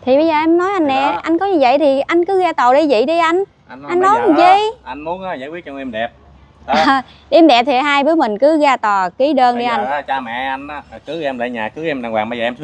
Thì bây giờ em nói anh nè, anh có như vậy thì anh cứ ra tòa ly dị đi anh. Anh nói làm chi? Anh muốn giải quyết cho em đẹp. Em đẹp thì hai đứa mình cứ ra tòa ký đơn bây đi anh. Cha mẹ anh cưới em lại nhà, cưới em đàng hoàng. Bây giờ em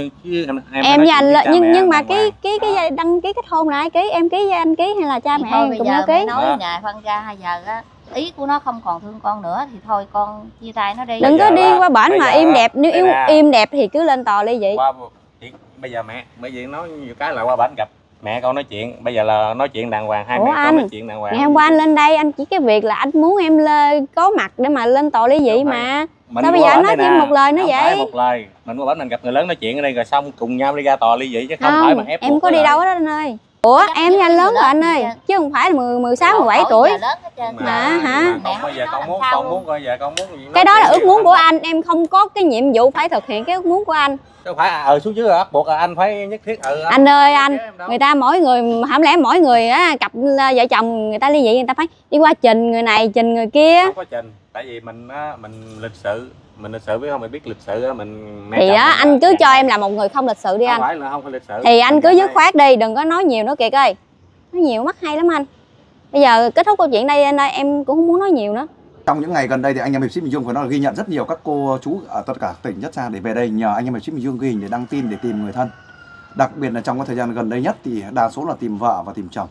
em với anh nhưng mà cái đăng ký kết hôn này ký em ký với anh ký hay là cha mẹ em cũng có ký? Nói nhà phân ra 2 giờ á, ý của nó không còn thương con nữa thì thôi con chia tay nó đi. Đừng có đi qua bển mà im đẹp, nếu im đẹp thì cứ lên tòa ly dị. Bây giờ mẹ bởi vì nói nhiều cái là qua bển gặp mẹ con nói chuyện, bây giờ là nói chuyện đàng hoàng, hai mẹ con nói chuyện đàng hoàng. Ngày hôm qua anh lên đây anh chỉ cái việc là anh muốn em có mặt để mà lên tòa ly dị mà. Sao bây giờ anh nói thêm một lời nữa vậy? Phải một lời, mình qua bển mình gặp người lớn nói chuyện ở đây rồi xong cùng nhau đi ra tòa ly dị chứ không phải mà ép em có đi đâu đó anh ơi. Ủa em với anh lớn rồi anh ơi, chứ không phải là 16, 17 tuổi. Mà hả? Bây giờ con muốn coi giờ con muốn gì. Cái đó là ước muốn của anh, em không có cái nhiệm vụ phải thực hiện cái ước muốn của anh. Đâu phải xuống dưới bắt buộc là anh phải nhất thiết anh ơi anh, người ta mỗi người không lẽ mỗi người á cặp vợ chồng người ta ly dị người ta phải đi qua trình người này trình người kia. Không có trình, tại vì mình lịch sự. Mình lịch sự biết không, mình biết lịch sự á, thì đó anh cứ cho em là một người không lịch sự đi anh. Không phải là không phải lịch sự. Thì anh cứ dứt khoát đi, đừng có nói nhiều nữa Kiệt ơi. Nói nhiều mất hay lắm anh. Bây giờ kết thúc câu chuyện đây anh ơi, em cũng không muốn nói nhiều nữa. Trong những ngày gần đây thì anh em hiệp sĩ Bình Dương phải nói là ghi nhận rất nhiều các cô chú ở tất cả tỉnh rất xa để về đây nhờ anh em hiệp sĩ Bình Dương ghi hình để đăng tin để tìm người thân. Đặc biệt là trong cái thời gian gần đây nhất thì đa số là tìm vợ và tìm chồng.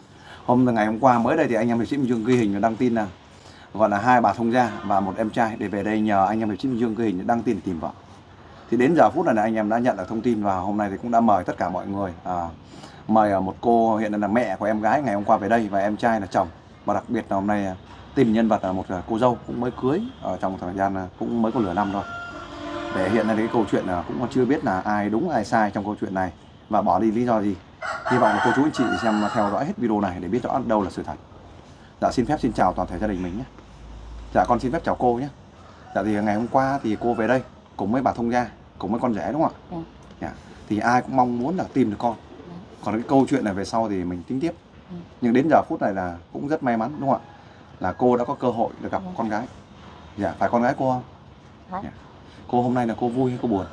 Ngày hôm qua mới đây thì anh em hiệp sĩ Bình Dương ghi hình và đăng tin là gọi là 2 bà thông gia và 1 em trai để về đây nhờ anh em hiệp sĩ Bình Dương ghi hình để đăng tin để tìm vợ. Thì đến giờ phút này là anh em đã nhận được thông tin và hôm nay thì cũng đã mời tất cả mọi người, mời một cô hiện là mẹ của em gái ngày hôm qua về đây và em trai là chồng, và đặc biệt là hôm nay tìm nhân vật là một cô dâu cũng mới cưới ở trong thời gian cũng mới có nửa năm thôi, để hiện nay cái câu chuyện cũng chưa biết là ai đúng ai sai trong câu chuyện này và bỏ đi lý do gì. Hy vọng là cô chú anh chị xem theo dõi hết video này để biết rõ đâu là sự thật. Dạ xin phép xin chào toàn thể gia đình mình nhé. Dạ con xin phép chào cô nhé. Dạ thì ngày hôm qua thì cô về đây cùng với bà thông gia, cùng với con rể đúng không ạ? Dạ. Thì ai cũng mong muốn là tìm được con. Còn cái câu chuyện này về sau thì mình tính tiếp. Nhưng đến giờ phút này là cũng rất may mắn đúng không ạ? Là cô đã có cơ hội được gặp con gái. Dạ, phải con gái cô không? Dạ. Cô hôm nay là cô vui hay cô buồn?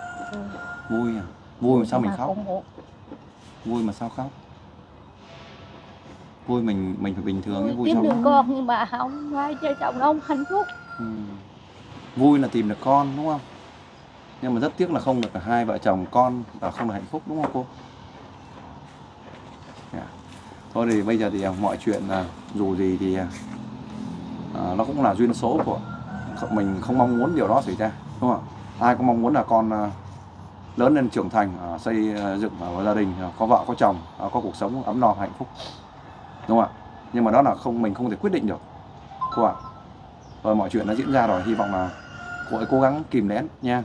Vui à? Vui mà sao mình khóc? Vui mà sao khóc? Vui mình phải bình thường cái vui tìm sao? được con nhưng mà không hai vợ chồng không hạnh phúc. Vui là tìm được con đúng không? Nhưng mà rất tiếc là không được cả hai vợ chồng con và không được hạnh phúc đúng không cô? Yeah. Thôi thì bây giờ thì mọi chuyện dù gì thì nó cũng là duyên số của mình, không mong muốn điều đó xảy ra đúng không ạ? Ai cũng mong muốn là con lớn lên trưởng thành, xây dựng gia đình, có vợ có chồng, có cuộc sống ấm no hạnh phúc đúng không ạ? Nhưng mà đó là mình không thể quyết định được cô ạ. Rồi mọi chuyện đã diễn ra rồi, hy vọng là cô ấy cố gắng kìm nén nha.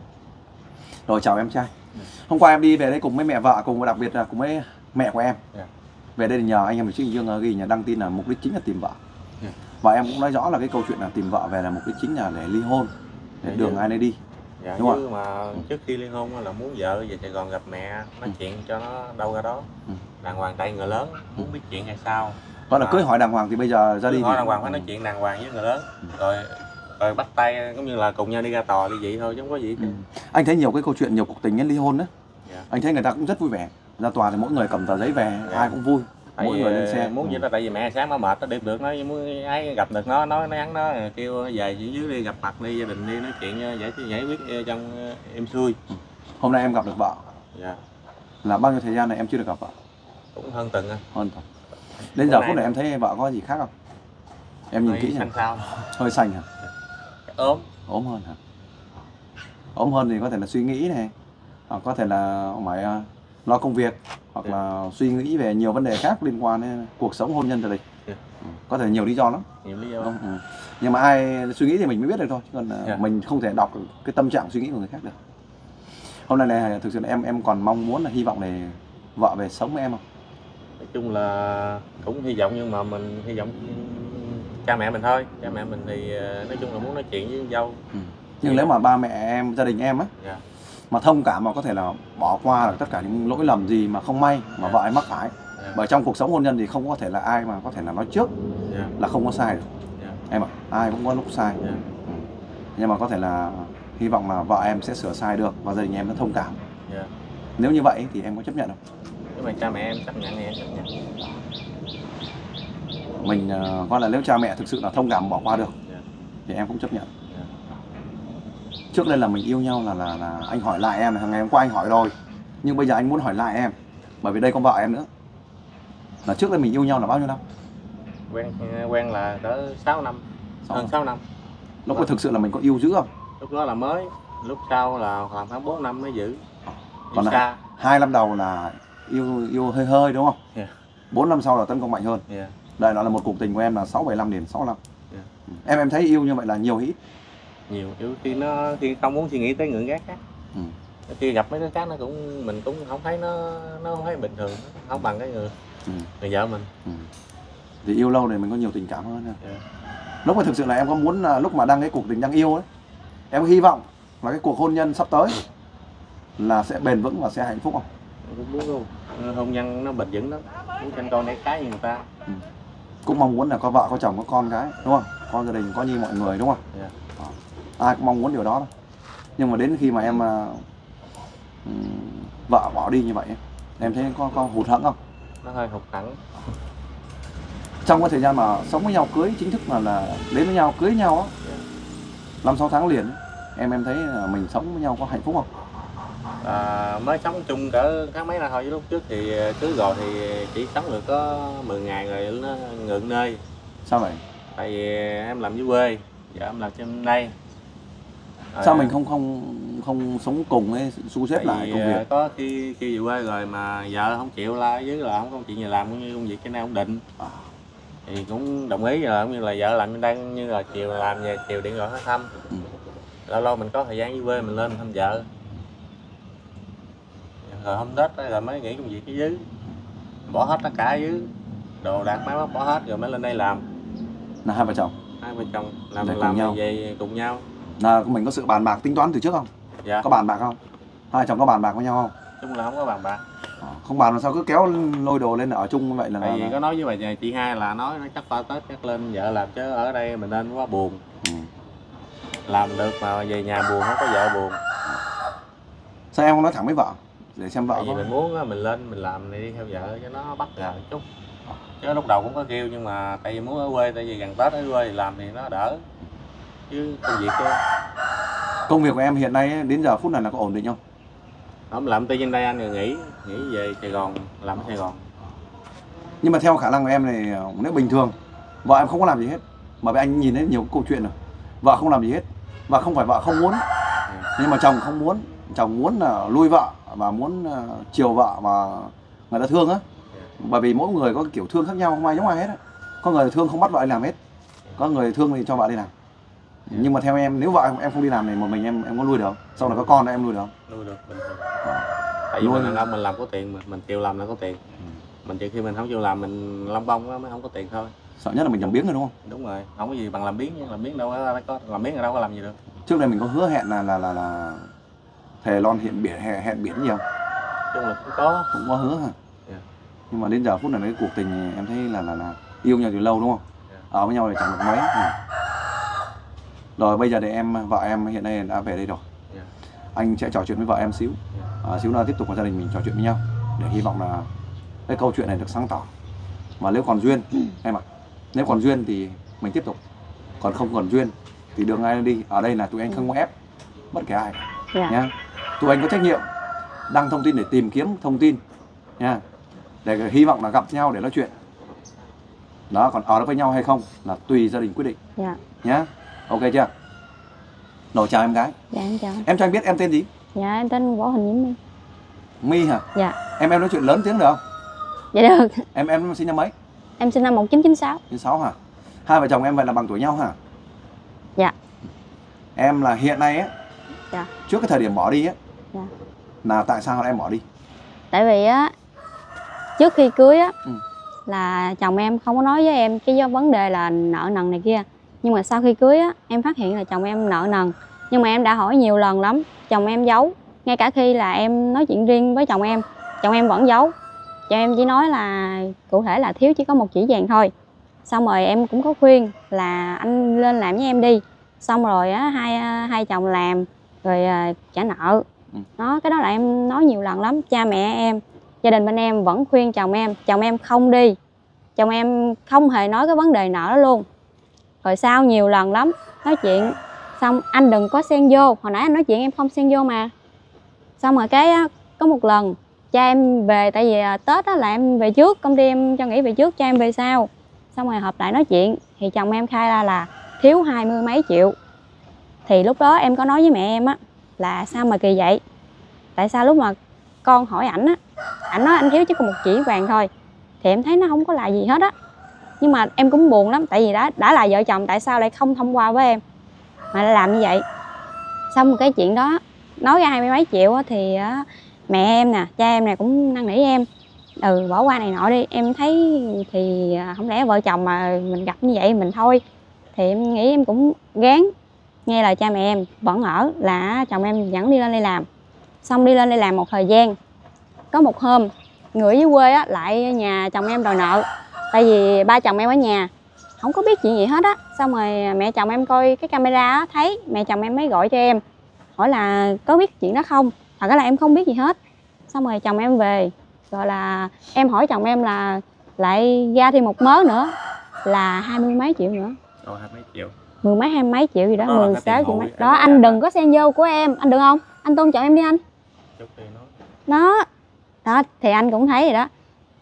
Rồi chào em trai. Hôm qua em đi về đây cùng với mẹ vợ, cùng với đặc biệt là cùng với mẹ của em. Về đây thì nhờ anh em hiệp sĩ Bình Dương ghi nhà đăng tin là mục đích chính là tìm vợ. Và em cũng nói rõ là cái câu chuyện là tìm vợ về là mục đích chính là để ly hôn, để đường ai nấy đi. Dạ, đúng không? Mà trước khi ly hôn là muốn vợ về Sài Gòn gặp mẹ nói chuyện cho nó đâu ra đó. Đàng hoàng, tại người lớn muốn biết chuyện hay sao. Đó là cưới hỏi đàng hoàng thì bây giờ ra đi hỏi đàng hoàng phải nói chuyện đàng hoàng với người lớn. Rồi bắt tay cũng như là cùng nhau đi ra tòa như vậy thôi chứ không có gì. Anh thấy nhiều cái câu chuyện nhiều cuộc tình ly hôn đó. Anh thấy người ta cũng rất vui vẻ. Ra tòa thì mỗi người cầm tờ giấy về, ai cũng vui. Mỗi người lên xe muốn vậy đó, tại vì mẹ sáng nó mệt nó đêm được, nó muốn ấy gặp được nó nhắn nó kêu về dưới đi gặp mặt đi, gia đình đi nói chuyện giải quyết trong êm xuôi. Hôm nay em gặp được vợ. Dạ. Là bao nhiêu thời gian này em chưa được gặp vợ? Cũng hơn tuần. Hơn tuần. Đến giờ phút này em thấy vợ có gì khác không? Em nhìn kỹ xanh sao? Hơi xanh hả? Ốm hơn hả? Ốm hơn thì có thể là suy nghĩ này, hoặc có thể là phải lo công việc, hoặc là suy nghĩ về nhiều vấn đề khác liên quan đến cuộc sống hôn nhân gia đình. Có thể nhiều lý do lắm. Nhiều lý do. Nhưng mà ai suy nghĩ thì mình mới biết được thôi, chứ còn mình không thể đọc cái tâm trạng suy nghĩ của người khác được. Hôm nay này thực sự là em còn mong muốn là hy vọng để vợ về sống với em không? Nói chung là cũng hy vọng, nhưng mà mình hy vọng cha mẹ mình thôi. Cha mẹ mình thì nói chung là muốn nói chuyện với dâu. Nhưng nếu mà ba mẹ em, gia đình em á, mà thông cảm mà có thể là bỏ qua được tất cả những lỗi lầm gì mà không may mà vợ em mắc phải. Bởi trong cuộc sống hôn nhân thì không có thể là ai mà có thể là nói trước là không có sai được. Em ạ, ai cũng có lúc sai. Nhưng mà có thể là hy vọng là vợ em sẽ sửa sai được và gia đình em nó thông cảm. Nếu như vậy thì em có chấp nhận không? nhưng mà cha mẹ em chấp nhận thì em chấp nhận. Mình coi là nếu cha mẹ thực sự là thông cảm bỏ qua được thì em cũng chấp nhận. Trước đây là mình yêu nhau là anh hỏi lại em, ngày hôm qua anh hỏi rồi, nhưng bây giờ anh muốn hỏi lại em, bởi vì đây có vợ em nữa. Là trước đây mình yêu nhau là bao nhiêu năm? Quen là cỡ 6 năm, hơn 6 năm. Lúc đó thực sự là mình có yêu dữ không? Lúc đó là mới, lúc sau là khoảng 4 năm mới giữ. Còn là 2 năm đầu là yêu hơi hơi đúng không? 4 năm sau là tấn công mạnh hơn. Đây đó là một cuộc tình của em là 6-7 năm đến 6 năm. Em thấy yêu như vậy là nhiều hay ít? Nhiều, khi không muốn suy nghĩ tới người khác. Khi gặp mấy đứa khác mình cũng không thấy nó không thấy bình thường, không bằng cái người vợ mình. Thì yêu lâu này mình có nhiều tình cảm hơn. Lúc mà thực sự là em có muốn lúc mà cái cuộc tình đang yêu ấy, em có hy vọng là cái cuộc hôn nhân sắp tới là sẽ bền vững và sẽ hạnh phúc không? Em cũng muốn luôn, hôn nhân nó bền vững lắm, muốn sinh con đẻ cái như người ta. Cũng mong muốn là có vợ, có chồng, có con cái, đúng không? Con gia đình có như mọi người, đúng không? Ai cũng mong muốn điều đó thôi. Nhưng mà đến khi mà em vợ bỏ đi như vậy, em thấy có hụt hẫng không? Nó hơi hụt hẫng. Trong cái thời gian mà sống với nhau, cưới chính thức là đến với nhau, cưới nhau á, 5-6 tháng liền, em thấy mình sống với nhau có hạnh phúc không? Mới sống chung cỡ tháng mấy năm thôi, chứ lúc trước thì cưới rồi thì chỉ sống được có 10 ngày rồi nó ngượng nơi. Sao vậy? Tại vì em làm dưới quê, vợ em làm trên đây. Sao mình không sống cùng ấy, xu xếp lại công việc? Có khi về quê rồi mà vợ không chịu la dưới, là không có chuyện gì làm, cũng như công việc cái nào ổn định thì cũng đồng ý, rồi cũng như là vợ làm bên đây, như là chiều làm về chiều điện gọi hỏi thăm. Lâu lâu mình có thời gian dưới quê mình lên thăm vợ, rồi hôm Tết rồi mới nghỉ công việc cái dưới, bỏ hết tất cả dưới, đồ đạc máy móc bỏ hết rồi mới lên đây làm. Là hai vợ chồng làm về cùng nhau. Là mình có sự bàn bạc tính toán từ trước không? Dạ. Có bàn bạc không? Hai chồng có bàn bạc với nhau không? Chung là không có bàn bạc. Không bàn làm sao cứ kéo lôi đồ lên ở chung như vậy là... Tại vì có nói với bà nhà chị hai là nói nó chắc qua Tết chắc lên vợ làm, chứ ở đây mình nên quá buồn. Làm được mà về nhà buồn, không có vợ buồn. Sao em không nói thẳng với vợ để xem vợ? Tại vì mình muốn mình lên mình làm này đi theo vợ cho nó bất ngờ chút. Chứ lúc đầu cũng có kêu, nhưng mà tại vì muốn ở quê, tại vì gần Tết ở quê thì làm thì nó đỡ. Chứ công việc kia. Công việc của em hiện nay đến giờ phút này là có ổn định không? Không, làm ty trên đây anh rồi nghỉ về Sài Gòn, làm ở Sài Gòn. Nhưng mà theo khả năng của em này, nếu bình thường vợ em không có làm gì hết, mà anh nhìn thấy nhiều câu chuyện rồi, vợ không làm gì hết, và không phải vợ không muốn, nhưng mà chồng không muốn, chồng muốn là lui vợ và muốn chiều vợ và người ta thương á. Bởi vì mỗi người có kiểu thương khác nhau, không ai giống ai hết á. Có người thương không bắt vợ đi làm hết, có người thương thì cho vợ đi làm. Nhưng mà theo em, nếu vợ em không đi làm này một mình em có nuôi được không? Sau này có con em nuôi được không? Nuôi được bình thường. Tại vì mình đàn ông mình làm có tiền, mình chịu làm là có tiền. Mình trừ khi mình không chịu làm, mình lông bông đó mới không có tiền thôi. Sợ nhất là mình làm biếng rồi đúng không? Đúng rồi, không có gì bằng làm biếng đâu có làm biếng ở đâu có làm gì được. Trước đây mình có hứa hẹn là thề lon hẹn biển gì không? Chung là cũng có hứa hả? Nhưng mà đến giờ phút này cái cuộc tình em thấy là yêu nhau từ lâu đúng không? Ở với nhau thì chẳng được mấy. Rồi bây giờ thì vợ em hiện nay đã về đây rồi. Anh sẽ trò chuyện với vợ em xíu. Xíu nữa tiếp tục với gia đình mình trò chuyện với nhau, để hy vọng là cái câu chuyện này được sáng tỏ. Và nếu còn duyên em ạ, nếu còn duyên thì mình tiếp tục, còn không còn duyên thì đường ai đi. Ở đây là tụi anh không có ép bất kể ai nha. Tụi anh có trách nhiệm đăng thông tin để tìm kiếm thông tin nha, để hy vọng là gặp nhau để nói chuyện đó. Còn ở đó với nhau hay không là tùy gia đình quyết định nhá. Ok chưa? Rồi chào em gái. Dạ em chào. Em cho anh biết em tên gì? Dạ em tên Võ Huỳnh Diễm My. My hả? Dạ. Em nói chuyện lớn tiếng được không? Dạ được. Em sinh năm mấy? Em sinh năm 1996. 96 hả? Hai vợ chồng em vậy là bằng tuổi nhau hả? Dạ. Em là hiện nay á, dạ, trước cái thời điểm bỏ đi á, dạ, là tại sao em bỏ đi? Tại vì á, trước khi cưới á, là chồng em không có nói với em cái vấn đề là nợ nần này kia. Nhưng mà sau khi cưới á, em phát hiện là chồng em nợ nần. Nhưng mà em đã hỏi nhiều lần lắm, chồng em giấu. Ngay cả khi là em nói chuyện riêng với chồng em vẫn giấu. Chồng em chỉ nói là cụ thể là thiếu chỉ có 1 chỉ vàng thôi. Xong rồi em cũng có khuyên là anh lên làm với em đi. Xong rồi á, hai chồng làm rồi trả nợ. Cái đó là em nói nhiều lần lắm. Cha mẹ em gia đình bên em vẫn khuyên chồng em không đi, chồng em không hề nói cái vấn đề nợ đó luôn. Rồi sau nhiều lần lắm nói chuyện xong anh đừng có xen vô, hồi nãy anh nói chuyện em không xen vô mà. Xong rồi cái có một lần cha em về, tại vì Tết là em về trước, công ty em cho nghỉ về trước, cha em về sau. Xong rồi họp lại nói chuyện thì chồng em khai ra là thiếu 20 mấy triệu. Thì lúc đó em có nói với mẹ em á là sao mà kỳ vậy, tại sao lúc mà con hỏi ảnh á, ảnh nói anh thiếu chỉ còn 1 chỉ vàng thôi. Thì em thấy nó không có là gì hết á, nhưng mà em cũng buồn lắm, tại vì đã là vợ chồng tại sao lại không thông qua với em mà lại làm như vậy. Xong cái chuyện đó nói ra 20 mấy triệu á, thì mẹ em nè, cha em nè cũng năn nỉ em bỏ qua này nọ đi. Em thấy thì không lẽ vợ chồng mà mình gặp như vậy mình thôi. Thì em nghĩ em cũng gán nghe lời cha mẹ em, vẫn ở là chồng em vẫn đi lên đây làm. Xong đi lên đây làm một thời gian, có một hôm người dưới quê á lại nhà chồng em đòi nợ, tại vì ba chồng em ở nhà không có biết chuyện gì hết á. Xong rồi mẹ chồng em coi cái camera á, thấy mẹ chồng em mới gọi cho em hỏi là có biết chuyện đó không. Thật ra là em không biết gì hết. Xong rồi chồng em về rồi là em hỏi chồng em là lại ra thêm một mớ nữa là 20 mấy triệu nữa. 20 mấy triệu, 10 mấy 20 mấy triệu gì đó, đó là 16 triệu hội mấy. Đó anh đừng có xen vô của em, anh được không? Anh tôn trọng em đi anh. chút thì nói. Đó thì anh cũng thấy rồi đó.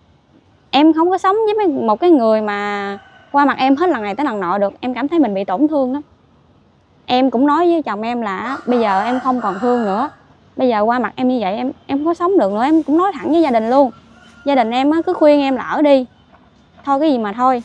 Em không có sống với một cái người mà qua mặt em hết lần này tới lần nọ được. Em cảm thấy mình bị tổn thương lắm. Em cũng nói với chồng em là bây giờ em không còn thương nữa, bây giờ qua mặt em như vậy em không có sống được nữa. Em cũng nói thẳng với gia đình luôn. Gia đình em cứ khuyên em là ở đi thôi, cái gì mà thôi.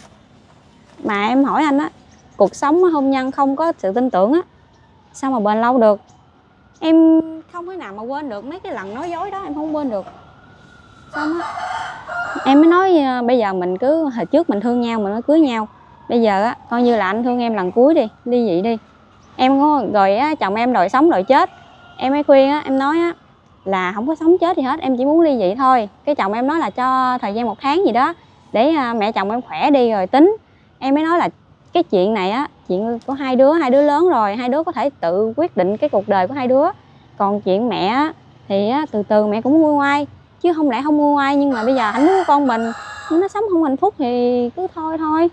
Mà em hỏi anh á, cuộc sống hôn nhân không có sự tin tưởng á sao mà bền lâu được. Em không thể nào mà quên được mấy cái lần nói dối đó, em không quên được. Xong á em mới nói bây giờ mình cứ hồi trước mình thương nhau mình mới cưới nhau, bây giờ á coi như là anh thương em lần cuối đi, ly dị đi. Em có rồi á, chồng em đòi sống đòi chết, em mới khuyên á, em nói á là không có sống chết gì hết, em chỉ muốn ly dị thôi. Cái chồng em nói là cho thời gian 1 tháng gì đó để mẹ chồng em khỏe đi rồi tính. Em mới nói là cái chuyện này á, chuyện của hai đứa lớn rồi, hai đứa có thể tự quyết định cái cuộc đời của hai đứa. Còn chuyện mẹ á thì á, từ từ mẹ cũng nguôi ngoai, chứ không lẽ không nguôi ngoai. Nhưng mà bây giờ hạnh phúc của con mình nó sống không hạnh phúc thì cứ thôi.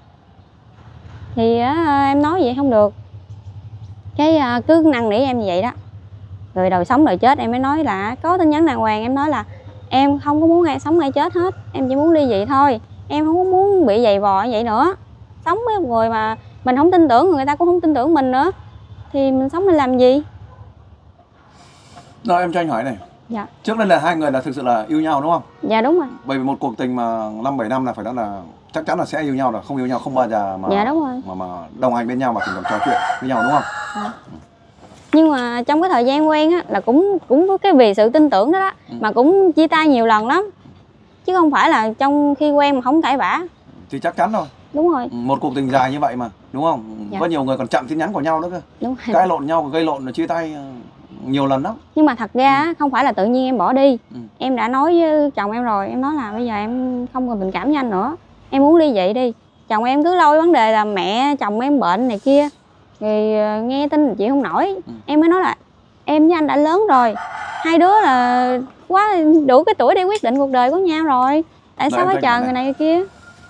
Thì em nói vậy không được, cái cứ năn nỉ em như vậy đó. Rồi đòi sống đòi chết. Em mới nói là có tin nhắn đàng hoàng, em nói là em không có muốn ai sống ai chết hết, em chỉ muốn ly dị thôi. Em không có muốn bị giày vò như vậy nữa. Sống với người mà mình không tin tưởng, người ta cũng không tin tưởng mình nữa, thì mình sống để làm gì? Rồi em cho anh hỏi này. Dạ. Trước đây là hai người là thực sự là yêu nhau đúng không? Dạ đúng rồi. Bởi vì một cuộc tình mà 5-7 năm là phải nói là chắc chắn là sẽ yêu nhau, là không yêu nhau không bao giờ mà Dạ đúng rồi. mà đồng hành bên nhau mà cùng trò chuyện với nhau đúng không? Dạ. Nhưng mà trong cái thời gian quen á là cũng có cái vì sự tin tưởng đó đó mà cũng chia tay nhiều lần lắm, chứ không phải là trong khi quen mà không cãi vã. Thì chắc chắn rồi. Đúng rồi. Một cuộc tình dài như vậy mà đúng không? Dạ. Có nhiều người còn chặn tin nhắn của nhau nữa cơ. Đúng rồi. Cãi lộn nhau, gây lộn, chia tay nhiều lần lắm. Nhưng mà thật ra á, không phải là tự nhiên em bỏ đi. Ừ. Em đã nói với chồng em rồi, em nói là bây giờ em không còn tình cảm với anh nữa, em muốn ly dị đi. Chồng em cứ lôi vấn đề là mẹ chồng em bệnh này kia, rồi nghe tin là chị không nổi. Em mới nói là em với anh đã lớn rồi, hai đứa là quá đủ cái tuổi để quyết định cuộc đời của nhau rồi, tại sao phải chờ người này người kia.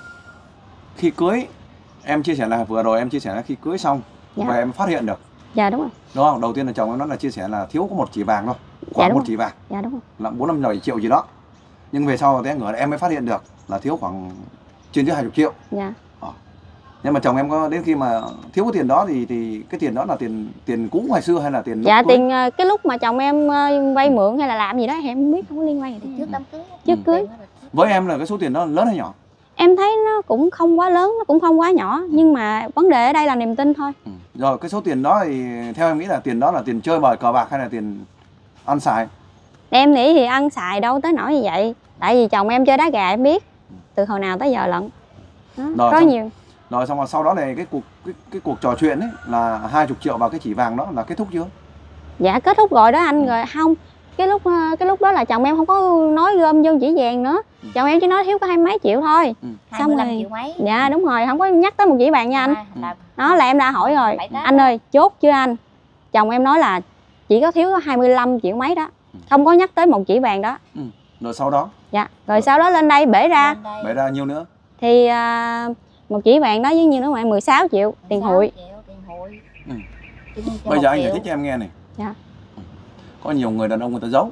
Khi cưới, em chia sẻ là vừa rồi em chia sẻ là khi cưới xong Dạ. và em phát hiện được Dạ đúng rồi. đúng không? Đầu tiên là chồng em nói là chia sẻ là thiếu có 1 chỉ vàng thôi, khoảng Dạ, 1 đúng chỉ vàng Dạ đúng rồi. là 4-5 triệu gì đó. Nhưng về sau té ngửa em mới phát hiện được là thiếu khoảng trên dưới 20 triệu. Dạ. Nhưng mà chồng em có đến khi mà thiếu cái tiền đó thì cái tiền đó là tiền cũ ngày xưa hay là tiền lúc Dạ cưới? tiền cái lúc mà chồng em vay mượn hay là làm gì đó em không biết, không có liên quan gì. Trước đám cưới. Trước cưới. Với em là cái số tiền đó lớn hay nhỏ? Em thấy nó cũng không quá lớn, nó cũng không quá nhỏ, nhưng mà vấn đề ở đây là niềm tin thôi. Rồi cái số tiền đó thì theo em nghĩ là tiền đó là tiền chơi bời cờ bạc hay là tiền ăn xài? Em nghĩ thì ăn xài đâu tới nỗi như vậy, tại vì chồng em chơi đá gà em biết từ hồi nào tới giờ lận đó, Rồi, có xong, nhiều. Rồi xong rồi sau đó này cái cuộc trò chuyện ấy là 20 triệu vào cái chỉ vàng đó là kết thúc chưa? Dạ kết thúc rồi đó anh. Rồi không, cái lúc đó là chồng em không có nói gom vô chỉ vàng nữa, chồng em chỉ nói thiếu có 20 mấy triệu thôi. Xong 25 rồi triệu mấy. dạ đúng rồi, không có nhắc tới 1 chỉ vàng nha anh. Đó là em đã hỏi rồi, 7-8. anh ơi chốt chưa anh? Chồng em nói là chỉ có thiếu có 25 triệu mấy đó, không có nhắc tới 1 chỉ vàng đó. Rồi sau đó Dạ, rồi sau đó lên đây bể ra Lên đây Bể ra nhiêu nữa? thì một chỉ vàng đó với như nó ngoài 16 triệu tiền 16 hụi. triệu tiền hụi. Ừ. Tính cho Bây 1 giờ anh giải triệu. thích cho em nghe này. Dạ. Có nhiều người đàn ông người ta giấu.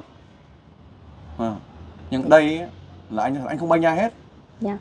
Nhưng đây ấy, là anh không bênh ai hết. Dạ.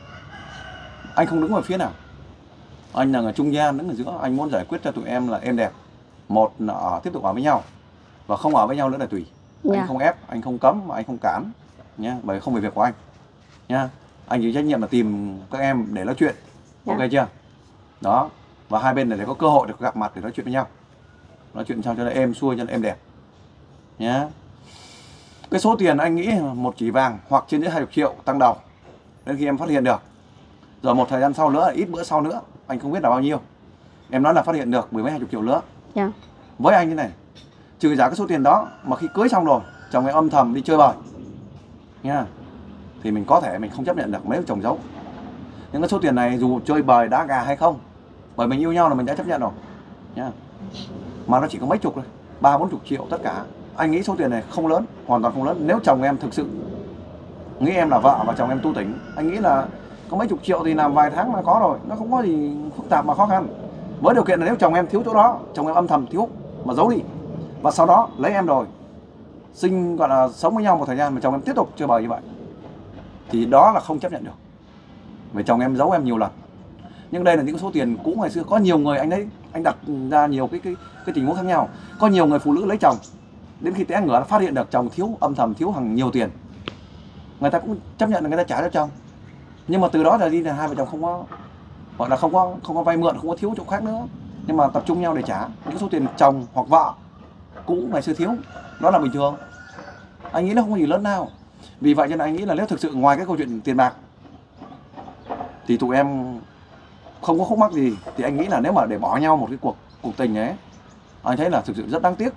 Anh không đứng ở phía nào. Anh là người trung gian, đứng ở giữa. Anh muốn giải quyết cho tụi em là êm đẹp. Một là tiếp tục ở với nhau, và không ở với nhau nữa là tùy. Dạ. Anh không ép, anh không cấm, mà anh không cản nhá, bởi vì không phải việc của anh nhá. Anh chỉ trách nhiệm là tìm các em để nói chuyện. Dạ. Ok chưa? Đó. Và hai bên để có cơ hội được gặp mặt để nói chuyện với nhau. Nói chuyện sao cho nó êm xuôi, cho nó êm đẹp nhá. Cái số tiền anh nghĩ một chỉ vàng hoặc trên dưới 20 triệu tăng đầu đến khi em phát hiện được. Rồi một thời gian sau nữa, ít bữa sau nữa, anh không biết là bao nhiêu, em nói là phát hiện được 10 mấy 20 triệu nữa. Dạ. Với anh như này, trừ giá cái số tiền đó mà khi cưới xong rồi chồng em âm thầm đi chơi bời nha, thì mình có thể mình không chấp nhận được nếu chồng giấu. Nhưng cái số tiền này dù chơi bời đá gà hay không, bởi mình yêu nhau là mình đã chấp nhận rồi nha. Mà nó chỉ có mấy chục thôi, 30-40 triệu tất cả. Anh nghĩ số tiền này không lớn, hoàn toàn không lớn. Nếu chồng em thực sự nghĩ em là vợ và chồng em tu tỉnh, anh nghĩ là có mấy chục triệu thì làm vài tháng là có rồi, nó không có gì phức tạp mà khó khăn. Với điều kiện là nếu chồng em thiếu chỗ đó, chồng em âm thầm thiếu mà giấu đi, và sau đó lấy em rồi sinh gọi là sống với nhau một thời gian mà chồng em tiếp tục chơi bời như vậy, thì đó là không chấp nhận được. Vì chồng em giấu em nhiều lần. Nhưng đây là những số tiền cũ ngày xưa. Có nhiều người anh đặt ra nhiều cái tình huống khác nhau. Có nhiều người phụ nữ lấy chồng, đến khi té ngửa phát hiện được chồng thiếu, âm thầm thiếu hàng nhiều tiền, người ta cũng chấp nhận là người ta trả cho chồng. Nhưng mà từ đó là đi là hai vợ chồng không có gọi là không có vay mượn, không có thiếu chỗ khác nữa, nhưng mà tập trung nhau để trả những số tiền chồng hoặc vợ cũ ngày xưa thiếu. Đó là bình thường. Anh nghĩ nó không có gì lớn nào. Vì vậy cho nên anh nghĩ là nếu thực sự ngoài cái câu chuyện tiền bạc thì tụi em không có khúc mắc gì, thì anh nghĩ là nếu mà để bỏ nhau một cái cuộc tình ấy, anh thấy là thực sự rất đáng tiếc.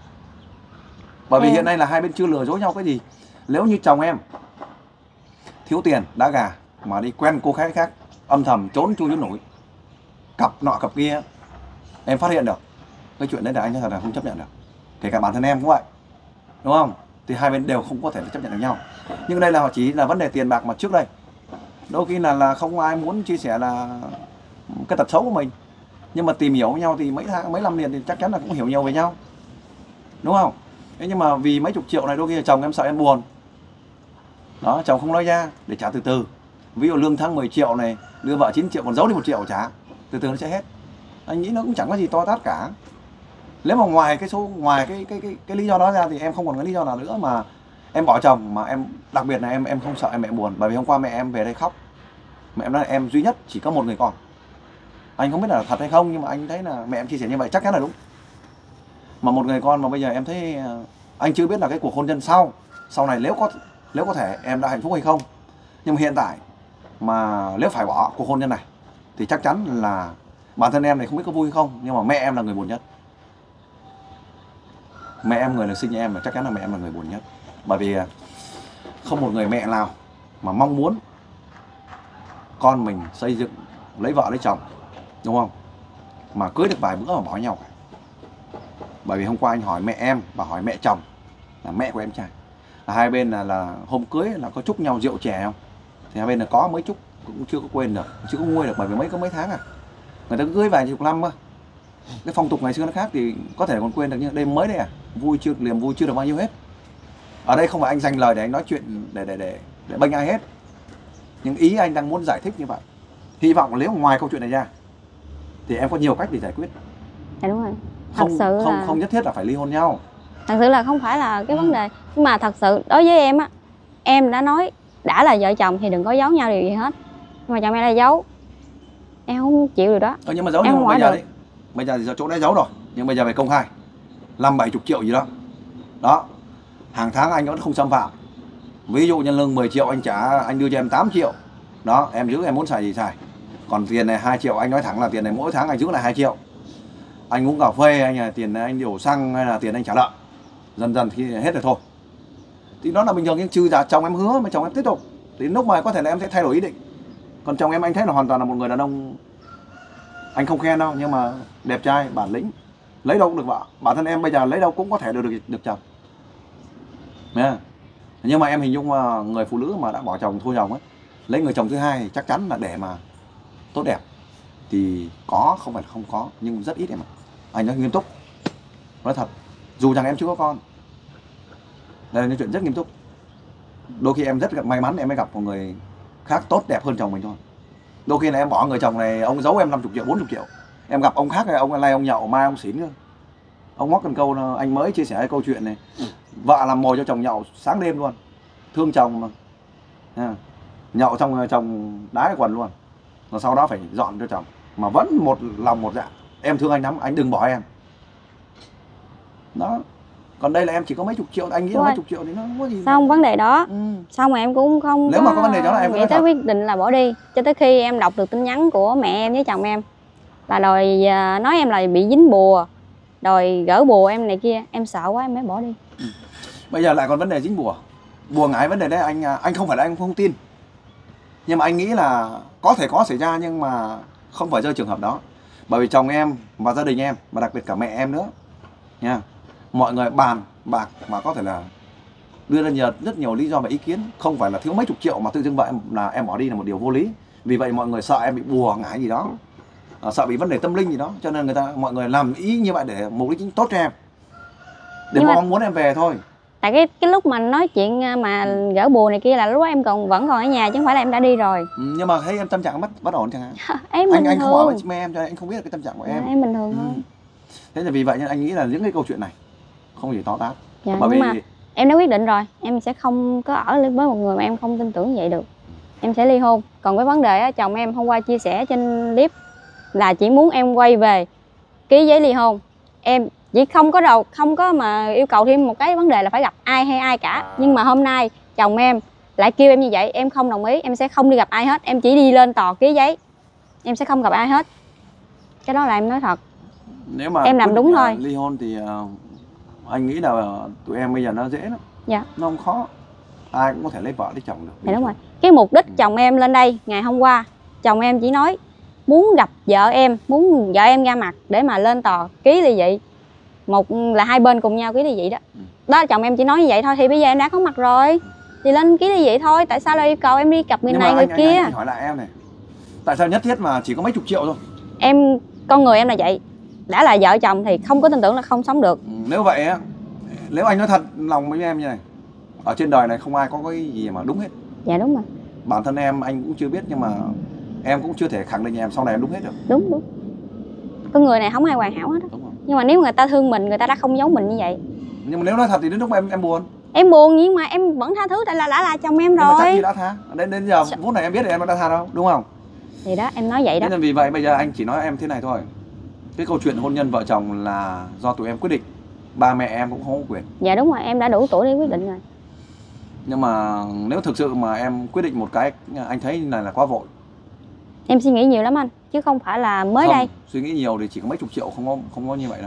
Bởi vì hiện nay là hai bên chưa lừa dối nhau cái gì. Nếu như chồng em thiếu tiền đá gà mà đi quen cô khác âm thầm trốn chui dưới nổi, cặp nọ cặp kia, em phát hiện được, cái chuyện đấy là anh thật là không chấp nhận được. Kể cả bản thân em cũng vậy, đúng không? Thì hai bên đều không có thể chấp nhận được nhau. Nhưng đây là chỉ là vấn đề tiền bạc mà trước đây đôi khi là không ai muốn chia sẻ là cái tật xấu của mình. Nhưng mà tìm hiểu với nhau thì mấy năm liền thì chắc chắn là cũng hiểu nhiều về nhau, đúng không? Thế nhưng mà vì mấy chục triệu này đôi khi là chồng em sợ em buồn. Đó, chồng không nói ra để trả từ từ. Ví dụ lương tháng 10 triệu này, đưa vợ 9 triệu còn giấu đi 1 triệu trả, từ từ nó sẽ hết. Anh nghĩ nó cũng chẳng có gì to tát cả. Nếu mà ngoài cái lý do đó ra thì em không còn cái lý do nào nữa mà em bỏ chồng. Mà em đặc biệt là em không sợ em mẹ buồn. Bởi vì hôm qua mẹ em về đây khóc. Mẹ em nói là em duy nhất chỉ có một người con. Anh không biết là thật hay không, nhưng mà anh thấy là mẹ em chia sẻ như vậy chắc chắn là đúng. Mà một người con mà bây giờ em thấy anh chưa biết là cái cuộc hôn nhân sau này nếu có thể em đã hạnh phúc hay không. Nhưng mà hiện tại mà nếu phải bỏ cuộc hôn nhân này thì chắc chắn là bản thân em này không biết có vui hay không, nhưng mà mẹ em là người buồn nhất. Mẹ em, người được sinh cho em, là chắc chắn là mẹ em là người buồn nhất. Bởi vì không một người mẹ nào mà mong muốn con mình xây dựng, lấy vợ lấy chồng, đúng không, mà cưới được vài bữa mà bỏ nhau. Bởi vì hôm qua anh hỏi mẹ em và hỏi mẹ chồng, là mẹ của em trai, là hai bên là hôm cưới là có chúc nhau rượu chè không? Thì hai bên là có mấy chúc, cũng chưa có quên được, chưa có nguôi được. Bởi vì mấy tháng người ta cứ cưới vài chục năm mà. Cái phong tục ngày xưa nó khác thì có thể còn quên được, nhưng đêm mới đây niềm vui chưa được bao nhiêu hết. Ở đây không phải anh dành lời để anh nói chuyện để bênh ai hết, nhưng ý anh đang muốn giải thích như vậy. Hy vọng nếu ngoài câu chuyện này ra thì em có nhiều cách để giải quyết. Dạ đúng rồi. Thật sự là không nhất thiết là phải ly hôn nhau. Thật sự là không phải là cái vấn đề. Nhưng mà thật sự đối với em á, em đã nói đã là vợ chồng thì đừng có giấu nhau điều gì hết. Nhưng mà chồng em đã giấu, em không chịu được đó. Nhưng mà giấu em nhưng mà không bây giờ thì chỗ đấy giấu rồi, nhưng bây giờ phải công khai 50-70 triệu gì đó. Đó, hàng tháng anh vẫn không xâm phạm. Ví dụ nhân lương 10 triệu anh đưa cho em 8 triệu. Đó, em giữ, em muốn xài gì xài. Còn tiền này 2 triệu anh nói thẳng là tiền này mỗi tháng anh giữ là 2 triệu. Anh uống cà phê, tiền này anh đổ xăng hay là tiền anh trả nợ, dần dần khi hết rồi thôi. Thì đó là bình thường, nhưng trừ ra chồng em hứa mà chồng em tiếp tục thì lúc mà có thể là em sẽ thay đổi ý định. Còn chồng em anh thấy là hoàn toàn là một người đàn ông, anh không khen đâu, nhưng mà đẹp trai, bản lĩnh, lấy đâu cũng được vợ. Bản thân em bây giờ lấy đâu cũng có thể được chồng. Nha. Nhưng mà em hình dung người phụ nữ mà đã bỏ chồng thôi chồng ấy, lấy người chồng thứ hai chắc chắn là để mà tốt đẹp thì có, không phải là không có, nhưng rất ít em ạ. Anh nói nghiêm túc, nói thật, dù rằng em chưa có con, đây là những chuyện rất nghiêm túc. Đôi khi em rất may mắn em mới gặp một người khác tốt đẹp hơn chồng mình thôi. Đôi khi là em bỏ người chồng này, ông giấu em 50 triệu, 40 triệu. Em gặp ông khác này, ông nay ông nhậu, mai ông xỉn nữa. Ông móc cần câu, anh mới chia sẻ cái câu chuyện này. Vợ làm mồi cho chồng nhậu sáng đêm luôn. Thương chồng mà. Nhậu xong chồng đá cái quần luôn. Rồi sau đó phải dọn cho chồng. Mà vẫn một lòng một dạ. Em thương anh lắm, anh đừng bỏ em. Đó. Còn đây là em chỉ có mấy chục triệu, anh nghĩ là mấy chục triệu thì nó không có gì. Xong vấn đề đó, xong mà em cũng không nếu mà có vấn đề đó là em nghĩ tới quyết định là bỏ đi. Cho tới khi em đọc được tin nhắn của mẹ em với chồng em là đòi nói em là bị dính bùa, đòi gỡ bùa em này kia, em sợ quá em mới bỏ đi. Bây giờ lại còn vấn đề dính bùa. Bùa ngải vấn đề đấy anh không phải là anh không tin. Nhưng mà anh nghĩ là có thể có xảy ra nhưng mà không phải rơi trường hợp đó. Bởi vì chồng em và gia đình em và đặc biệt cả mẹ em nữa nha. Mọi người bàn bạc mà có thể là đưa ra rất nhiều lý do và ý kiến, không phải là thiếu mấy chục triệu mà tự dưng vậy là em bỏ đi là một điều vô lý. Vì vậy mọi người sợ em bị bùa ngải gì đó, sợ bị vấn đề tâm linh gì đó, cho nên mọi người làm ý như vậy để mục đích tốt cho em, để mong muốn em về thôi. Tại cái lúc mà nói chuyện mà gỡ bùa này kia là lúc đó em vẫn còn ở nhà chứ không phải là em đã đi rồi. Nhưng mà thấy em tâm trạng bất ổn chẳng hạn. anh không ở với mẹ em cho nên anh không biết được cái tâm trạng của em. Em bình thường thôi. Thế là vì vậy nên anh nghĩ là những cái câu chuyện này không gì to tát. Dạ, bởi vì mà em đã quyết định rồi, em sẽ không có ở với một người mà em không tin tưởng vậy được. Em sẽ ly hôn. Còn cái vấn đề á, chồng em hôm qua chia sẻ trên clip là chỉ muốn em quay về ký giấy ly hôn. Em chỉ không có mà yêu cầu thêm một cái vấn đề là phải gặp ai hay ai cả. Nhưng mà hôm nay chồng em lại kêu em như vậy, em không đồng ý, em sẽ không đi gặp ai hết, em chỉ đi lên tòa ký giấy, em sẽ không gặp ai hết. Cái đó là em nói thật. Nếu mà em làm đúng thôi. Ly hôn thì anh nghĩ là tụi em bây giờ nó dễ lắm. Dạ. Nó không khó. Ai cũng có thể lấy vợ lấy chồng được. Dạ đúng rồi. Cái mục đích chồng em lên đây ngày hôm qua, chồng em chỉ nói muốn gặp vợ em, muốn vợ em ra mặt để mà lên tòa ký ly dị. Một là hai bên cùng nhau ký ly dị đó. Đó chồng em chỉ nói như vậy thôi, thì bây giờ em đã có mặt rồi thì lên ký ly dị thôi. Tại sao lại yêu cầu em đi gặp người này người kia? Anh hỏi lại em này, tại sao nhất thiết mà chỉ có mấy chục triệu thôi? Em, con người em là vậy, đã là vợ chồng thì không có tin tưởng là không sống được. Nếu vậy á, nếu anh nói thật lòng với em như này, ở trên đời này không ai có cái gì mà đúng hết. Dạ đúng rồi. Bản thân em anh cũng chưa biết, nhưng mà em cũng chưa thể khẳng định em sau này em đúng hết được. Đúng. Con người này không ai hoàn hảo hết. Nhưng mà nếu người ta thương mình, người ta đã không giấu mình như vậy. Nhưng mà nếu nói thật thì đến lúc em buồn. Em buồn nhưng mà em vẫn tha thứ, tại là đã là chồng em rồi. Nhưng mà chắc gì đã tha. Đến giờ phút này em biết thì em đã tha đâu, đúng không? Thì đó, em nói vậy đó. Nên vì vậy bây giờ anh chỉ nói em thế này thôi. Cái câu chuyện hôn nhân vợ chồng là do tụi em quyết định. Ba mẹ em cũng không có quyền. Dạ đúng rồi, em đã đủ tuổi để quyết định rồi. Nhưng mà nếu thực sự mà em quyết định một cái anh thấy là quá vội. Em suy nghĩ nhiều lắm anh, chứ không phải là mới không, đây. Suy nghĩ nhiều thì chỉ có mấy chục triệu, không có như vậy đâu.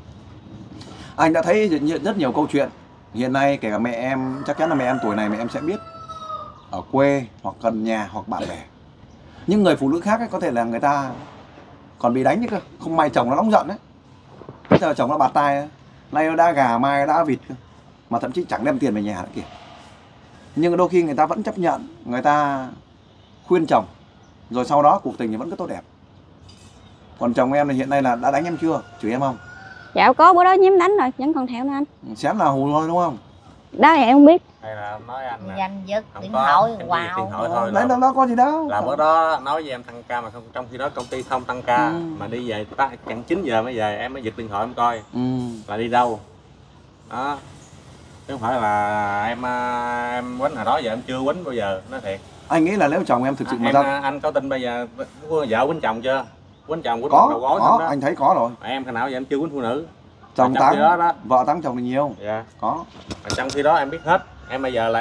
Anh đã thấy rất nhiều câu chuyện. Hiện nay kể cả mẹ em, chắc chắn là mẹ em tuổi này mẹ em sẽ biết. Ở quê hoặc gần nhà hoặc bạn bè. Nhưng người phụ nữ khác ấy, có thể là người ta còn bị đánh chứ cơ. Không may chồng nó nóng giận đấy. Bây giờ chồng nó bạt tai, nay nó đã gà mai nó đã vịt cơ. Mà thậm chí chẳng đem tiền về nhà nữa kìa. Nhưng đôi khi người ta vẫn chấp nhận, người ta khuyên chồng, rồi sau đó cuộc tình thì vẫn cứ tốt đẹp. Còn chồng em thì hiện nay là đã đánh em chưa? Chửi em không? Dạ có, bữa đó nhém đánh rồi, vẫn còn theo nữa anh. Xém là hù thôi đúng không? Đó thì em không biết. Hay là nói anh nè, danh dứt điện có, thoại em wow. điện thoại thôi Đấy, đó có gì đâu. là bữa đó nói với em tăng ca mà không, trong khi đó công ty không tăng ca, mà đi về chặng 9 giờ mới về, em mới giật điện thoại em coi là đi đâu đó, chứ không phải là em quýnh hồi đó giờ em chưa quýnh bao giờ, nói thiệt. Anh nghĩ là nếu chồng em thực sự mà anh có tin bây giờ vợ quýnh chồng chưa? Quýnh chồng quýnh có, đầu gối có đó. anh thấy có rồi. Em khi nào giờ em chưa quýnh phụ nữ. Chồng tán, vợ tán chồng thì nhiều. Dạ. Có. Mà trong khi đó em biết hết. Em bây giờ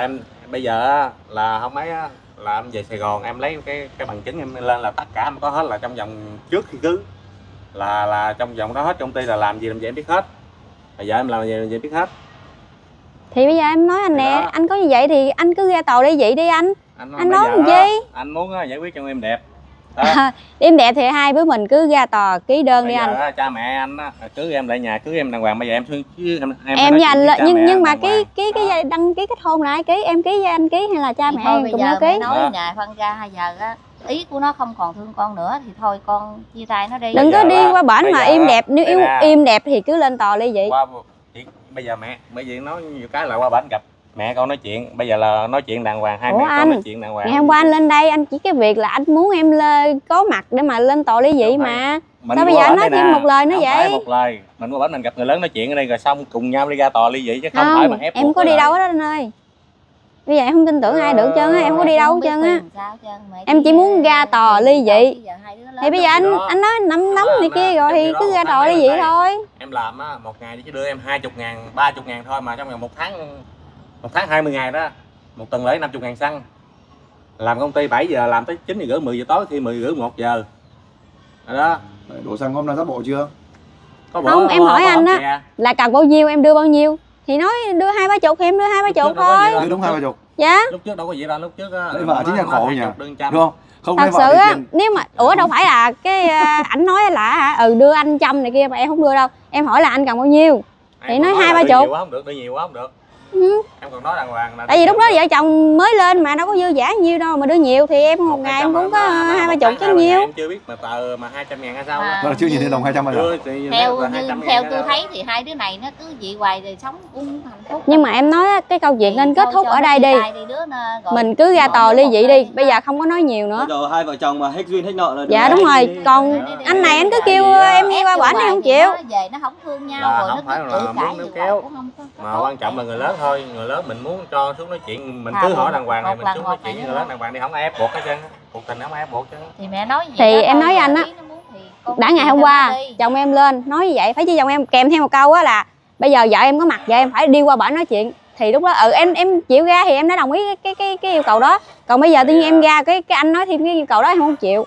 là không mấy là em về Sài Gòn em lấy cái bằng chứng em lên là tất cả em có hết, là trong vòng trước khi cưới là trong vòng đó hết, công ty là làm gì em biết hết. Bây giờ em làm gì em biết hết. Thì bây giờ em nói anh nè, anh có như vậy thì anh cứ ra tòa ly dị đi anh. Anh nói làm gì? Anh muốn giải quyết cho em đẹp Em đẹp thì hai đứa mình cứ ra tòa ký đơn đi Bây giờ anh. á, cha mẹ anh á cưới em lại nhà, cưới em đàng hoàng, bây giờ em Em với anh nhưng mà cái cái đăng ký kết hôn là ai ký? Em ký với anh ký hay là cha Thì mẹ thôi em bây cùng giờ nhau mẹ ký? nói ngày phân ra 2 giờ á, ý của nó không còn thương con nữa thì thôi con chia tay nó đi. Đừng có đi qua bển mà im đẹp, nếu nè. im đẹp thì cứ lên tòa ly dị. Bây giờ mẹ, bởi vì nói nhiều cái là qua bển gặp mẹ con nói chuyện, bây giờ là nói chuyện đàng hoàng, hai Ủa mẹ anh, con nói chuyện đàng hoàng. ngày hôm qua anh lên đây anh chỉ cái việc là anh muốn em có mặt để mà lên tòa ly dị mà. Sao bây giờ anh nói thêm một lời nữa vậy? Một lời, mình qua bển mình gặp người lớn nói chuyện ở đây rồi xong cùng nhau đi ra tòa ly dị chứ không phải mà ép buộc. Em có đi đâu hết anh ơi. Bây giờ em không tin tưởng ai được trơn á, em không có đi đâu hết trơn á. Em chỉ muốn ra tòa ly dị. Thì bây giờ anh nói nắm này kia rồi thì cứ ra tòa ly dị thôi. Em làm á, một ngày chỉ đưa em 20.000, 30.000 thôi mà trong vòng một tháng 20 ngày đó, một tuần lễ 50.000 xăng. Làm công ty 7 giờ làm tới 9 giờ rưỡi 10 giờ tối, khi 10 giờ rưỡi 1 giờ. Đó. Đổ xăng hôm nay sắp bộ chưa? Có bộ, không, em hỏi anh á là cần bao nhiêu em đưa bao nhiêu. Thì nói đưa 20-30 thì em đưa 20-30 thôi. Đưa đúng 20. Dạ. Lúc trước đâu có gì đâu, lúc trước á. Lấy vợ chính là khổ nhỉ. Đúng không? Không thật sự á, nếu mà đâu phải là cái ảnh nói là đưa anh 100 này kia mà em không đưa đâu. Em hỏi là anh cần bao nhiêu thì nói 20-30. Đưa nhiều quá không được, đưa nhiều quá không được. Em còn nói đàng hoàng là tại vì lúc đó vợ chồng mới lên mà đâu có dư giả nhiêu đâu mà đưa nhiều thì em một ngày em cũng có 20-30 chứ nhiêu. Em chưa biết mà tờ mà 200.000 hay sao. Đó chưa nhìn thấy đồng 200 rồi. Theo tôi thấy thì hai đứa này nó cứ vậy hoài rồi sống cũng hạnh phúc. Nhưng mà em nói cái câu chuyện nên kết thúc ở đây đi. Mình cứ ra tòa ly dị đi, bây giờ không có nói nhiều nữa. Rồi hai vợ chồng mà hết duyên hết nợ là. Dạ đúng rồi, còn anh này anh cứ kêu em đi qua bển này không chịu. Về nó không thương nhau rồi nó cứ tự cãi kéo. Mà quan trọng là người lớn thôi, người lớn mình muốn cho xuống nói chuyện, mình cứ hỏi đàng hoàng này mình xuống nói chuyện với người lớn đàng hoàng đi, không ai ép buộc hết trơn, cuộc tình không ai ép buộc chứ. Thì mẹ nói vậy. Thì em nói với anh á, đã ngày hôm qua chồng em lên nói như vậy, phải chứ chồng em kèm theo một câu á là bây giờ vợ em có mặt, vợ em phải đi qua bển nói chuyện. Thì lúc đó em chịu ra thì em đã đồng ý cái yêu cầu đó. Còn bây giờ tự nhiên em ra cái anh nói thêm cái yêu cầu đó em không chịu.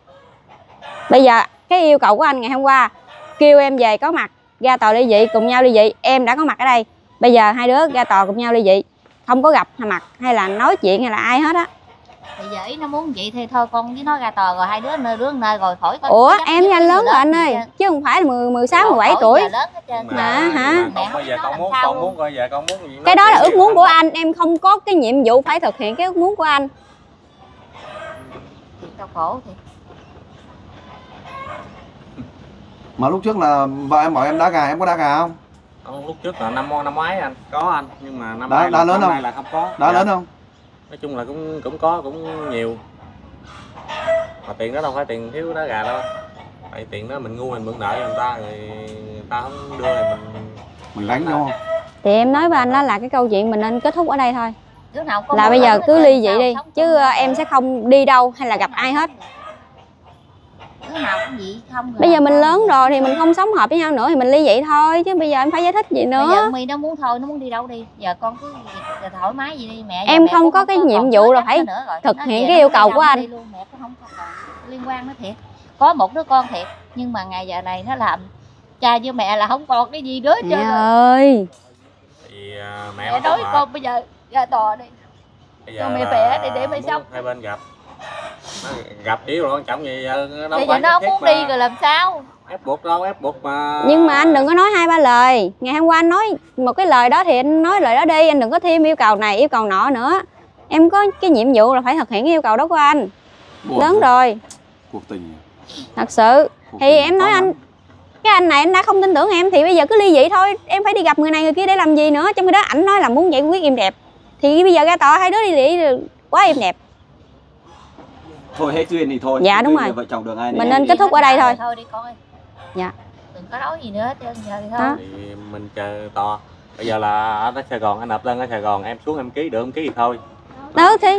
Bây giờ cái yêu cầu của anh ngày hôm qua kêu em về có mặt ra tòa ly dị, cùng nhau ly dị, em đã có mặt ở đây. Bây giờ hai đứa ra tòa cùng nhau ly dị, không có gặp mặt hay là nói chuyện hay là ai hết á. Bây giờ ý nó muốn vậy thì thôi con với nó ra tòa rồi hai đứa nơi rồi khỏi. Ủa em với anh lớn rồi anh ơi, chứ không phải là 16, 17 tuổi. Mà hả? Bây giờ con muốn coi về con muốn gì. Cái đó là ước muốn của anh, em không có cái nhiệm vụ phải thực hiện cái ước muốn của anh. Đau khổ thì. Mà lúc trước là vợ em bảo em đá gà, em có đá gà không? Lúc trước là năm ngoái anh có anh, nhưng mà năm đá lớn không? Nay là không có. Đá lớn không? Nói chung là cũng có, cũng nhiều. Mà tiền đó đâu phải tiền thiếu đá gà đâu. Tại tiền đó mình ngu mình mượn nợ người ta rồi người ta không đưa thì mình gánh đúng không? Thì em nói với anh đó là cái câu chuyện mình nên kết thúc ở đây thôi. Là bây giờ cứ ly dị đi, chứ em sẽ không đi đâu hay là gặp ai hết. Bây giờ mình lớn rồi thì mình không sống hợp với nhau nữa thì mình ly dị thôi, chứ bây giờ em phải giải thích gì nữa. Bây giờ My nó muốn thôi, nó muốn đi đâu đi. Giờ con cứ thoải mái gì đi mẹ. Em không có cái nhiệm vụ là phải thực hiện cái yêu cầu của anh. Mẹ cũng không còn liên quan nó thiệt. Có một đứa con thiệt, nhưng mà ngày giờ này nó làm cha với mẹ là không còn cái gì nữa chứ. Ơi. Thì mẹ nói con bây giờ ra tòa đi. Cho mẹ khỏe để mẹ sống. Hai bên gặp ý rồi quan trọng gì giờ đâu. Bây giờ nó không muốn đi rồi làm sao? Ép buộc đâu, ép buộc mà. Nhưng mà anh đừng có nói 2-3 lời. Ngày hôm qua anh nói một cái lời đó thì anh nói lời đó đi, anh đừng có thêm yêu cầu này yêu cầu nọ nữa. Em có cái nhiệm vụ là phải thực hiện cái yêu cầu đó của anh. Lớn rồi. Cuộc tình. Thật sự. Thì em nói anh, cái anh này anh đã không tin tưởng em thì bây giờ cứ ly dị thôi. Em phải đi gặp người này người kia để làm gì nữa. Trong khi đó ảnh nói là muốn giải quyết êm đẹp. Thì bây giờ ra tòa hai đứa đi dị quá êm đẹp. Thôi hết duyên thì thôi. Dạ đúng rồi. Vợ chồng được ai mình nên kết thúc ở đây thôi. Thôi đi con ơi. Dạ. Đừng có nói gì nữa chứ giờ thì thôi. Thì mình chờ tòa. Bây giờ là ở Sài Gòn, anh nộp đơn ở Sài Gòn, em xuống em ký được không ký thì thôi. Đó thì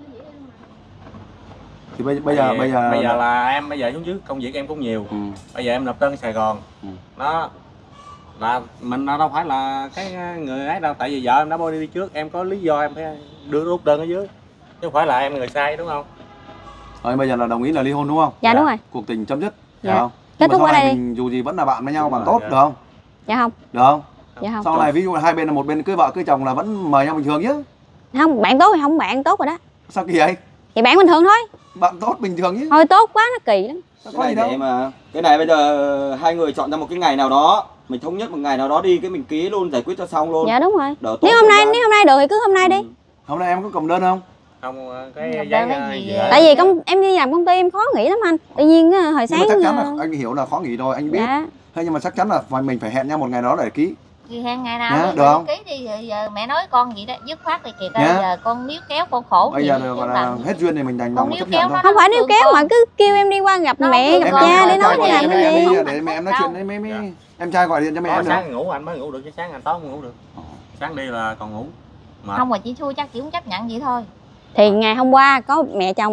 bây giờ là em bây giờ xuống dưới công việc em cũng nhiều. Bây giờ em nộp đơn ở Sài Gòn. Đó. Là mình đâu phải là cái người ấy đâu, tại vì vợ em đã đi trước, em có lý do em phải đưa rút đơn ở dưới. Chứ không phải là em người sai đúng không? Rồi bây giờ là đồng ý là ly hôn đúng không? Dạ đúng rồi. Cuộc tình chấm dứt. Dạ. Không? Kết thúc ở đây mình dù gì vẫn là bạn với nhau, bạn tốt được không? Dạ không. Được không? Dạ không. Sau này ví dụ hai bên là một bên cưới vợ cưới chồng là vẫn mời nhau bình thường chứ. Không, bạn tốt thì không bạn tốt rồi đó. Sao kỳ vậy? Thì bạn bình thường thôi. Bạn tốt bình thường chứ. Thôi tốt quá nó kỳ lắm. Có gì đâu. Mà cái này bây giờ hai người chọn ra một cái ngày nào đó, mình thống nhất một ngày nào đó đi, cái mình ký luôn, giải quyết cho xong luôn. Dạ đúng rồi. Đỡ tốn Nếu hôm nay được thì cứ hôm nay đi. Hôm nay em có cầm đơn không? Không, cái Đơn giấy cái gì về. Tại vì em đi làm công ty em khó nghỉ lắm anh. Tự nhiên hồi Nhưng sáng mà chắc chắn là anh hiểu là khó nghỉ rồi, anh biết. dạ. Thế nhưng mà chắc chắn là mình phải hẹn nhau một ngày đó để ký. Thì hẹn ngày Nhá, nào được không? ký đi, giờ mẹ nói con vậy đó, dứt khoát thì kìa, Nhá. giờ con níu kéo con khổ Bây gì giờ chứ gọi là làm gì. hết duyên thì mình đành lòng Con chấp níu nhận kéo thôi. Không phải níu thương kéo con. mà cứ kêu em đi qua gặp Nó mẹ thương gặp con. cha để Em nói trai để làm gọi cái điện gì. cho để mẹ em nói Đâu. chuyện với mấy em trai gọi điện cho mẹ em nữa. Sáng ngủ anh mới ngủ được, chứ sáng anh tối không ngủ được. Sáng đi là còn ngủ. Mệt. Không mà chị Xui chắc chị cũng chấp nhận vậy thôi. Thì ngày hôm qua có mẹ chồng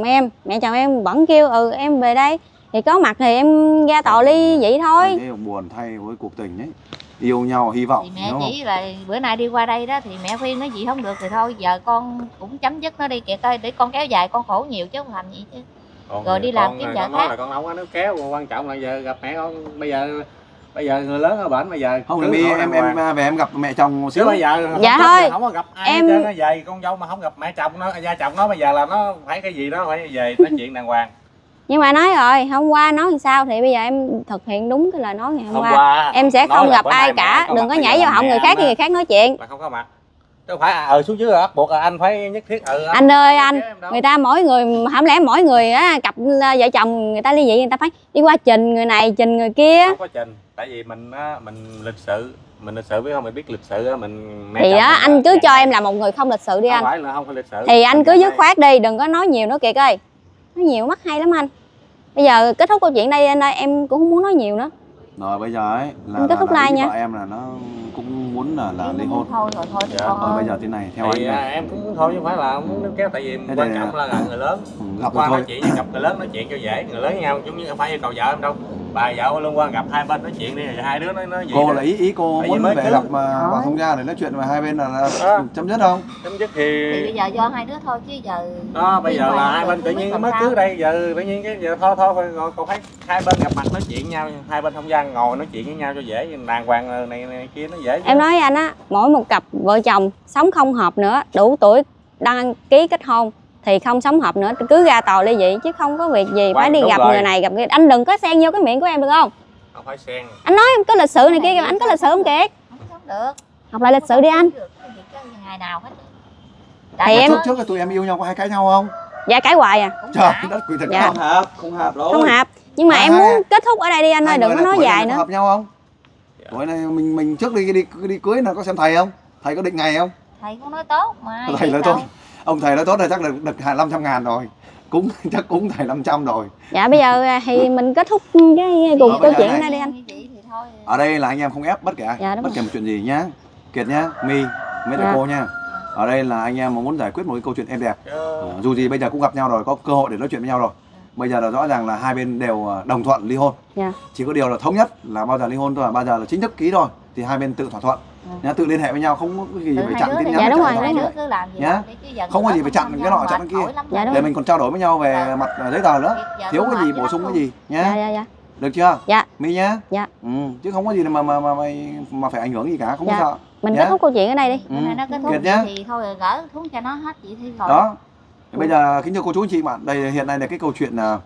em vẫn kêu em về đây thì có mặt thì em ra tòa ly vậy thôi. Anh thấy buồn thay với cuộc tình ấy, yêu nhau hy vọng Thì mẹ đúng không? chỉ là bữa nay đi qua đây đó thì mẹ khuyên nói gì không được thì thôi, giờ con cũng chấm dứt nó đi kìa coi, để con kéo dài con khổ nhiều chứ không làm gì chứ. Còn Rồi đi làm kiếm vợ con nói khác. là con đâu có nếu kéo, quan trọng là giờ gặp mẹ con. Bây giờ người lớn ở bển, bây giờ Không thì em về em gặp mẹ chồng một chứ xíu. bây giờ Dạ không, thôi. không có gặp ai Em- hết trơn á. Về con dâu mà không gặp mẹ chồng nó, gia chồng nó, bây giờ là nó phải cái gì đó phải về nói chuyện đàng hoàng. Nhưng mà nói rồi hôm qua nói làm sao thì bây giờ em thực hiện đúng cái lời nói ngày hôm Hôm qua. qua Em sẽ nói không là gặp bữa ai nay mẹ cả, có đừng mặt, có bây nhảy giờ vào họng mẹ người khác anh khi người khác nói chuyện. là không có mặt. Chứ không phải xuống dưới bắt buộc là anh phải nhất thiết Anh ơi anh, kéo em đâu. người ta mỗi người không lẽ mỗi người á cặp vợ chồng người ta ly dị người ta phải đi qua trình người này trình người kia. Không có trình, tại vì mình lịch sự biết không, mình biết lịch sự á, mình mẹ Thì chồng á mình anh cứ dặn cho dạy. em là một người không lịch sự đi Không anh. phải là không phải lịch sự. Thì anh cứ Mình dứt dặn khoát đi, đừng có nói nhiều nữa Kiệt ơi. Nói nhiều mắc hay lắm anh. Bây giờ kết thúc câu chuyện đây anh ơi, em cũng không muốn nói nhiều nữa. Rồi bây giờ ấy Em kết thúc là like ý nha. vợ em là nó cũng muốn là ly hôn. Thôi rồi thôi Dạ. con Thôi ơi. bây giờ thế này theo thì anh này. em cũng muốn thôi chứ không phải là không muốn níu kéo, tại vì Thế quan đây trọng là- là người lớn Gặp qua rồi nói thôi. chuyện, gặp người lớn nói chuyện cho dễ, người lớn với nhau giống như không phải yêu cầu vợ em đâu, bà vợ luôn qua gặp hai bên nói chuyện đi, rồi hai đứa nói gì Cô đó. là ý cô Tại vì muốn mới về cưới. gặp mà Thôi. bà thông gia để nói chuyện và hai bên là Đó. chấm dứt không? Chấm dứt Thì thì bây giờ do hai đứa thôi chứ giờ. đó, bây giờ là hai bên tự không biết nhiên làm mới sao. cưới đây, giờ tự nhiên cái giờ thôi còn phải hai bên gặp mặt nói chuyện nhau, hai bên thông gia ngồi nói chuyện với nhau cho dễ, đàng hoàng này kia nó dễ. Em nói với anh á, mỗi một cặp vợ chồng sống không hợp nữa, đủ tuổi đăng ký kết hôn thì không sống hợp nữa, cứ ra tòa ly dị chứ không có việc gì phải đi Đúng gặp rồi. người này gặp người. Anh đừng có xen vô cái miệng của em được không? Không phải xen. Anh nói em có lịch sự này kia, anh có lịch sự không Kiệt? Không sống được. Học lại lịch sự đi anh. Ngày nào hết. Thì em- trước là tụi em yêu nhau có hay cãi nhau không? Dạ cãi hoài à, Cũng Trời phải. đất quỷ thật Dạ. Không hợp đâu. không hợp. Nhưng mà À, em muốn kết thúc ở đây đi anh ơi, Hai đừng người có là nói tuổi này dài có nữa. hợp nhau không? Dạ. Tuổi này mình trước đi cưới là có xem thầy không? Thầy có định ngày không? Thầy cũng nói tốt mà. Thầy biết nói đâu. tốt. Ông thầy nói tốt là chắc là được 500.000 rồi. Cúng chắc cúng thầy 500 rồi. Dạ bây giờ thì mình kết thúc cái cuộc Ở câu bây giờ chuyện này. ở đây đi anh. Như vậy thì thôi. Ở đây là anh em không ép bất kể ai, Dạ, đúng bất rồi. kể một chuyện gì nhá. Kiệt nhá, My, mấy thầy Dạ. cô nha. Ở đây là anh em mà muốn giải quyết một cái câu chuyện êm đẹp. Chứ Dù gì bây giờ cũng gặp nhau rồi, có cơ hội để nói chuyện với nhau rồi. Bây giờ là rõ ràng là hai bên đều đồng thuận ly hôn. Dạ. Chỉ có điều là thống nhất là bao giờ ly hôn thôi, bao giờ là chính thức ký rồi thì hai bên tự thỏa thuận. Nhá, tự liên hệ với nhau, không có cái gì Từ phải hai chặn đứa tin thì nhắn. Dạ, đúng chặn rồi, điện thoại hai đúng nữa. đứa cứ làm gì Nhá. làm đi, chứ giờ Không có người gì đó phải chặn tham cái gia nọ, chặn mệt cái kia. mỏi lắm Dạ, rồi. đúng Để mình còn trao đổi với nhau về Dạ. mặt giấy tờ nữa. Giờ Thiếu tôi cái gì mệt bổ lắm sung cái luôn. gì Dạ nhá. dạ dạ. Được chưa? Dạ. My nhá. Dạ. Chứ không có gì mà phải ảnh hưởng gì cả, không Dạ. có sợ. Mình Nhá. kết thúc câu chuyện ở đây đi. Bữa nay nó kết thúc Kiệt nhá. thì thôi rồi gỡ xuống cho nó hết vậy thì rồi. Đó. Thì bây giờ kính thưa cô chú anh chị bạn, đây hiện nay là cái câu chuyện là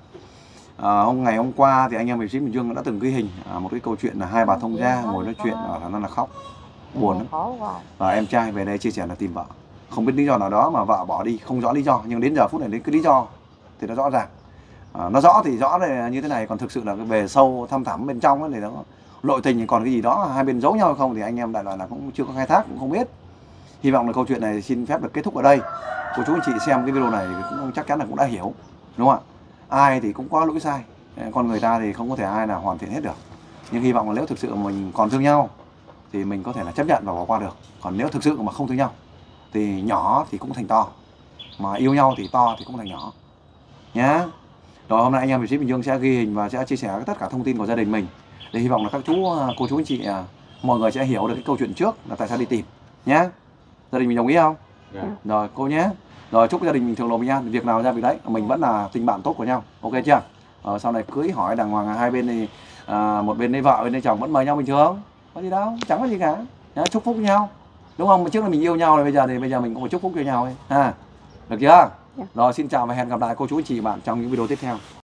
ngày hôm qua thì anh em hiệp sĩ Bình Dương đã từng ghi hình một cái câu chuyện là hai bà thông gia ngồi nói chuyện nó là khóc buồn lắm. Khổ quá. Và em trai về đây chia sẻ là tìm vợ, không biết lý do nào đó mà vợ bỏ đi, không rõ lý do, nhưng đến giờ phút này đến cái lý do thì nó rõ ràng. Nó rõ thì rõ là như thế này, còn thực sự là cái bề sâu thăm thẳm bên trong ấy, thì nó nội tình thì còn cái gì đó hai bên giấu nhau hay không thì anh em đại loại là cũng chưa có khai thác, cũng không biết. Hy vọng là câu chuyện này xin phép được kết thúc ở đây. Cô chú anh chị xem cái video này cũng chắc chắn là cũng đã hiểu, đúng không ạ? Ai thì cũng có lỗi sai, con người ta thì không có thể ai nào hoàn thiện hết được. Nhưng hy vọng là nếu thực sự mình còn thương nhau thì mình có thể là chấp nhận và bỏ qua được. Còn nếu thực sự mà không thương nhau thì nhỏ thì cũng thành to, mà yêu nhau thì to thì cũng thành nhỏ nhá. Rồi hôm nay anh em hiệp sĩ Bình Dương sẽ ghi hình và sẽ chia sẻ tất cả thông tin của gia đình mình, để hy vọng là các cô chú anh chị mọi người sẽ hiểu được cái câu chuyện trước là tại sao đi tìm nhá. Gia đình mình đồng ý không? Dạ. Rồi cô nhé. Rồi chúc gia đình mình thường lộ bình an, việc nào ra việc đấy, mình vẫn là tình bạn tốt của nhau, ok chưa? Sau này cưới hỏi đàng hoàng hai bên thì một bên đây vợ bên đây chồng vẫn mời nhau bình thường, có gì đâu, chẳng có gì cả nhá, chúc phúc với nhau, đúng không? Trước là mình yêu nhau rồi, bây giờ mình cũng phải chúc phúc cho nhau ấy ha, được chưa? Dạ. Rồi xin chào và hẹn gặp lại cô chú anh chị và bạn trong những video tiếp theo.